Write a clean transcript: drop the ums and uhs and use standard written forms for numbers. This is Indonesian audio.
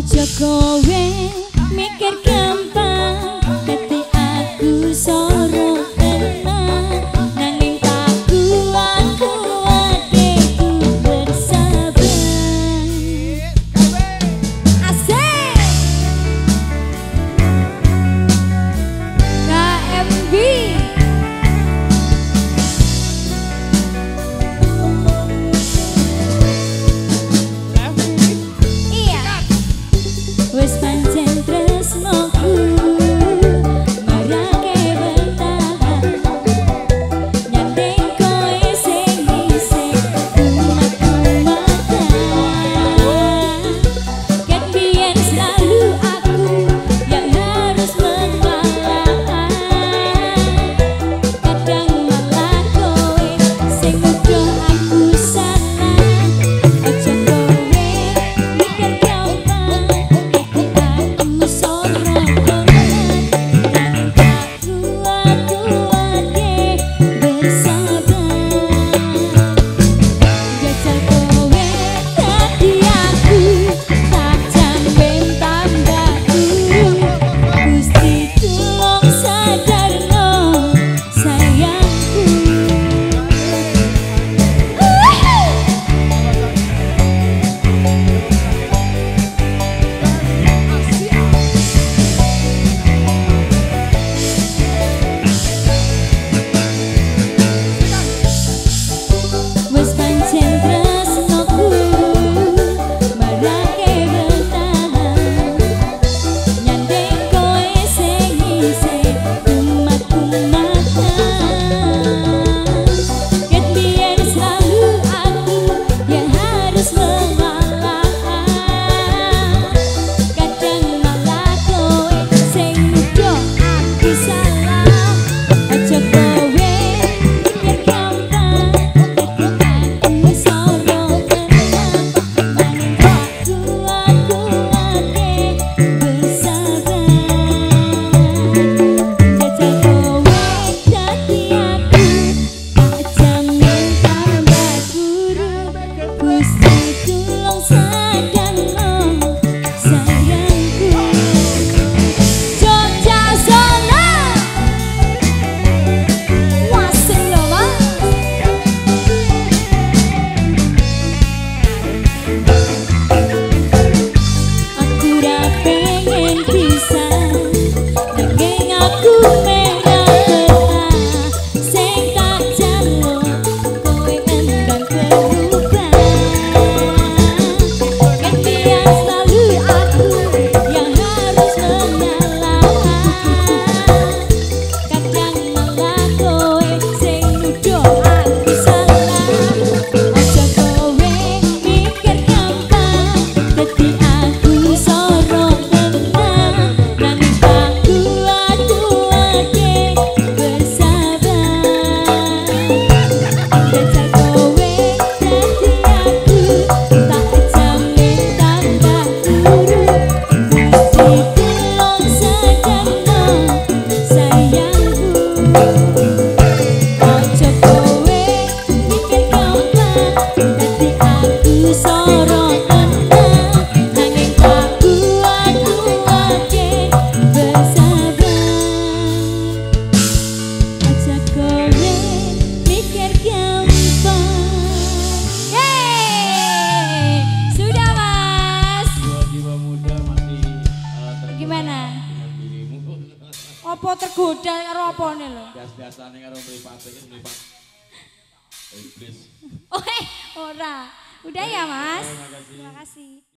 Ojo kowe mikir gampang, dadi aku soro tenang. Nanging tak kuat ku bersabar. Asik KMB. Wes pancen tresnoku marake bertahan, nyandeng koe sing isih umat-umatan. Ket biyen selalu aku yang harus mengalah, kadang malah koe sing nuduh aku salah. Ojo kowe mikir gampang, aku sorot tenan, nanging tak kuat-kuatke bersabar. Jajal kowe dadi aku, tak jamin tambah buruk. Gusti tulung sadarno sayangku. Wes pancen tresnoku marake bertahan, nyandeng koe sing isih umat-umatan. Ket biyen selalu aku yang harus mengalah, kadang malah koe sing nuduh aku salah. Ojo kowe mikir gampang, aku sorot tenan, nanging tak kuat-kuatke bersabar. Jajal kowe dadi aku, tak jamin tambah buruk. Gusti tulung sadarno sayangku. Jogja Solo wasing lho Mas. Aku ra pengen pisah, nanging aku merah betah. Sing tak jaluk kowe endang berubah. Ket biyen selalu aku yang harus mengalah, kadang malah kowe sing nuduh aku salah. Ojo kowe mikir gampang, dadi aku sorot tenan, nanging tak kuat-kuatke bersabar. Jajal kowe dadi aku, tak jamin tambah buruk. Gusti tulung sadarno sayangku. Ojo kowe mikir gampang, dadi aku sorot tenan, nanging tak kuat-kuatke bersabar. Ojo kowe mikir gampang. Yeay, sudah Mas. Jiwa muda masih Gimana? dengan dirimu. Apa tergoda karo apane lho? Gas-gasane karo mripate iki mripat. Iblis. Oh, ora. Udah ya Mas. Terima kasih. Terima kasih.